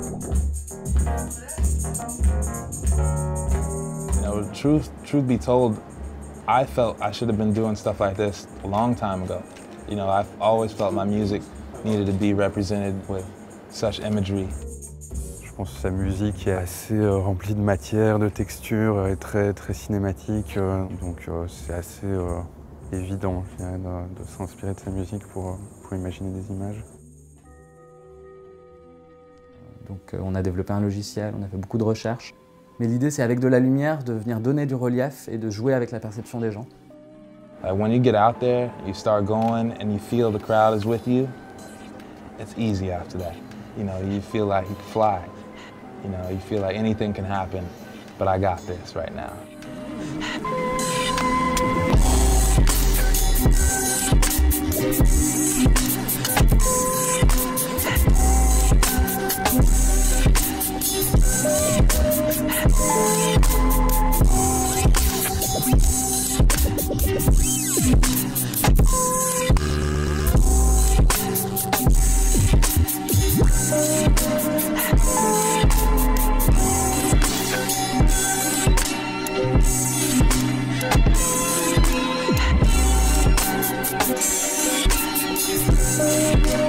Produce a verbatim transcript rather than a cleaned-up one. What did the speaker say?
You know, truth, truth be told, I felt I should have been doing stuff like this a long time ago. You know, I've always felt my music needed to be represented with such imagery. Je pense que sa musique est assez euh, remplie de matière, de texture, et très, très cinématique. Euh, donc euh, c'est assez euh, évident je dirais, de, de s'inspirer de sa musique pour, pour imaginer des images. Donc euh, on a développé un logiciel, on a fait beaucoup de recherches. Mais l'idée c'est avec de la lumière de venir donner du relief et de jouer avec la perception des gens. Uh, when you get out there, you start going and you feel the crowd is with you, it's easy after that. You know, you feel like you can fly. You know, you feel like anything can happen, but I got this right now. We'll be right back.